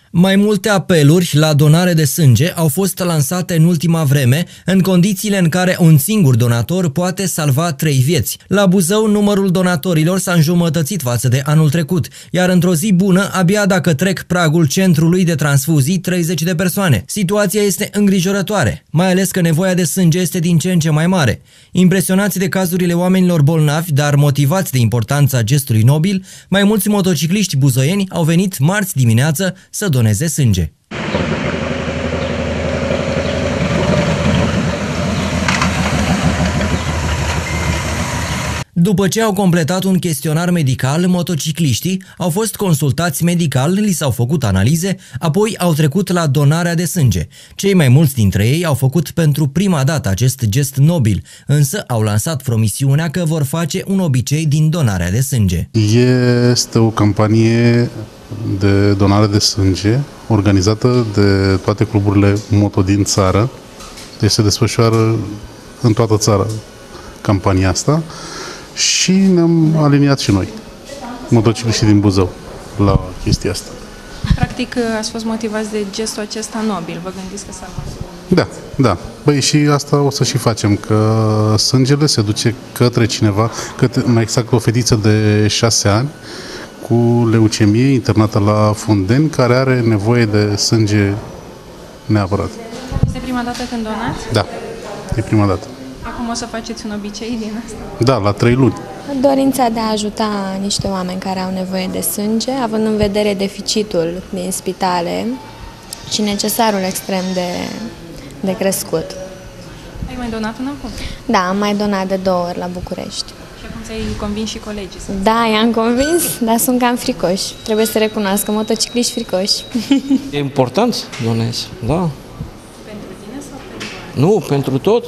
Mai multe apeluri la donare de sânge au fost lansate în ultima vreme, în condițiile în care un singur donator poate salva 3 vieți. La Buzău, numărul donatorilor s-a înjumătățit față de anul trecut, iar într-o zi bună, abia dacă trec pragul centrului de transfuzii, 30 de persoane. Situația este îngrijorătoare, mai ales că nevoia de sânge este din ce în ce mai mare. Impresionați de cazurile oamenilor bolnavi, dar motivați de importanța gestului nobil, mai mulți motocicliști buzoieni au venit marți dimineață să doneze sânge. După ce au completat un chestionar medical, motocicliștii au fost consultați medical, li s-au făcut analize, apoi au trecut la donarea de sânge. Cei mai mulți dintre ei au făcut pentru prima dată acest gest nobil, însă au lansat promisiunea că vor face un obicei din donarea de sânge. Este o campanie de donare de sânge organizată de toate cluburile moto din țară. Deci se desfășoară în toată țara campania asta. Și ne-am aliniat și noi, motocicliștii din Buzău, la chestia asta. Practic, ați fost motivați de gestul acesta nobil. Vă gândiți că salvați? Da. Băi, și asta o să și facem, că sângele se duce către cineva, mai exact o fetiță de 6 ani, cu leucemie, internată la Fundeni, care are nevoie de sânge neapărat. Este prima dată când donați? Da, e prima dată. Acum o să faceți un obicei din asta? Da, la 3 luni. Dorința de a ajuta niște oameni care au nevoie de sânge, având în vedere deficitul din spitale și necesarul extrem de crescut. Ai mai donat până acum? Da, am mai donat de 2 ori la București. Și acum ți-ai convins și colegii? Da, i-am convins, dar sunt cam fricoși. Trebuie să recunoască, motocicliști fricoși. E important să donezi, da. Pentru tine sau pentru alții? Nu, pentru tot.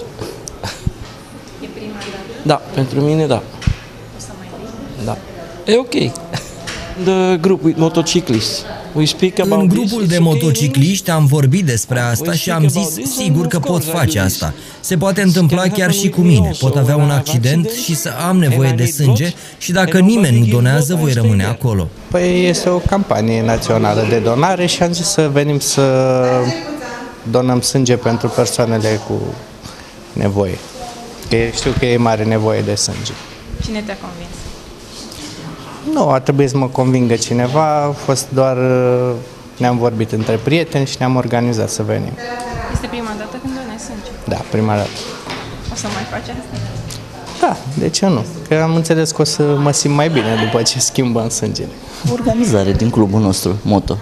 E prima dată? Da, pentru mine da. O să mai vii? Da. E ok. The group with motorcyclists. We speak about În grupul de motocicliști am vorbit despre asta și am zis sigur că pot face asta. Se poate întâmpla chiar și cu mine. Pot avea un accident și să am nevoie de sânge și dacă nimeni nu donează, voi rămâne acolo. Păi este o campanie națională de donare și am zis să venim să donăm sânge pentru persoanele cu nevoie. Că știu că e mare nevoie de sânge. Cine te-a convins? Nu, a trebuit să mă convingă cineva, a fost doar, ne-am vorbit între prieteni și ne-am organizat să venim. Este prima dată când donezi sânge? Da, prima dată. O să mai faci asta? Da, de ce nu? Că am înțeles că o să mă simt mai bine după ce schimbăm sângele. Organizare din clubul nostru, moto.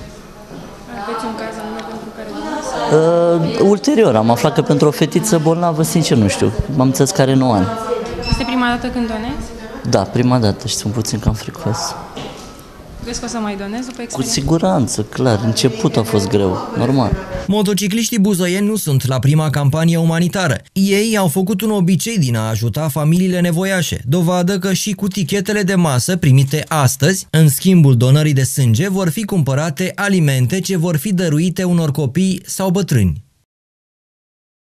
Aveți un caz anume pentru care donați? Ulterior am aflat că pentru o fetiță bolnavă, sincer nu știu, m-am înțeles că are 9 ani. Este prima dată când donezi? Da, prima dată și sunt puțin cam fricos. Crezi că o să mai donezi după Cu experiență? siguranță, clar, începutul a fost greu, normal. Motocicliștii buzoieni nu sunt la prima campanie umanitară. Ei au făcut un obicei din a ajuta familiile nevoiașe, dovadă că și cu tichetele de masă primite astăzi, în schimbul donării de sânge, vor fi cumpărate alimente ce vor fi dăruite unor copii sau bătrâni.